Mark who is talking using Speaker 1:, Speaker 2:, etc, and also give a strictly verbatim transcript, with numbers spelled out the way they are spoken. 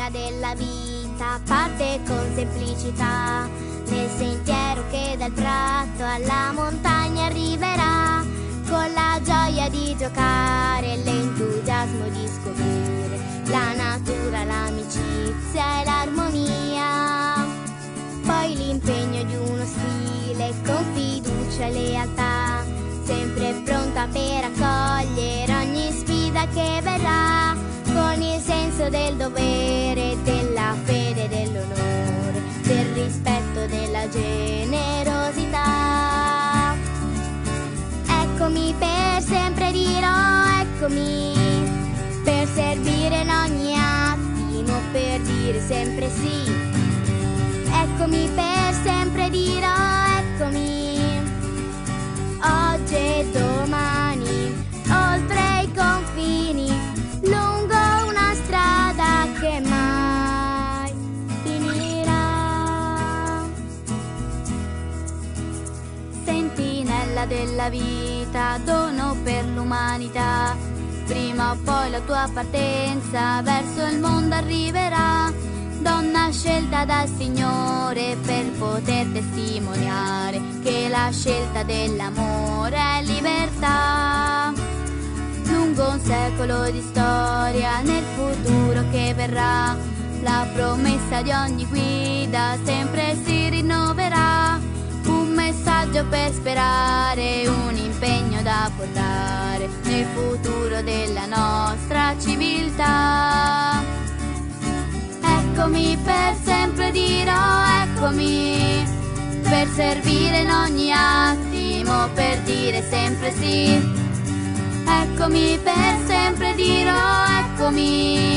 Speaker 1: strada della vita parte con semplicità, nel sentiero che dal prato alla montagna arriverà, con la gioia di giocare e l'entusiasmo di scoprire la natura, l'amicizia e l'armonia. Poi l'impegno di uno stile con fiducia e lealtà, sempre pronta per accogliere ogni sfida che verrà, con il senso del dovere, della fede e dell'onore, del rispetto, della generosità. Eccomi per sempre dirò, eccomi per servire in ogni attimo, per dire sempre sì. Eccomi per sempre dirò, eccomi oggi e domani, oltre i confini, lungo una strada che mai finirà.
Speaker 2: Sentinella della vita, dono per l'umanità, prima o poi la tua partenza verso il mondo arriverà. Donna scelta dal Signore per poter testimoniare che la scelta dell'amore è libertà. Lungo un secolo di storia, nel futuro che verrà, la promessa di ogni guida sempre si rinnoverà. Un messaggio per sperare, un impegno da portare nel futuro della nostra civiltà. Eccomi per sempre dirò, eccomi per servire in ogni attimo, per dire sempre sì. Eccomi per sempre dirò, eccomi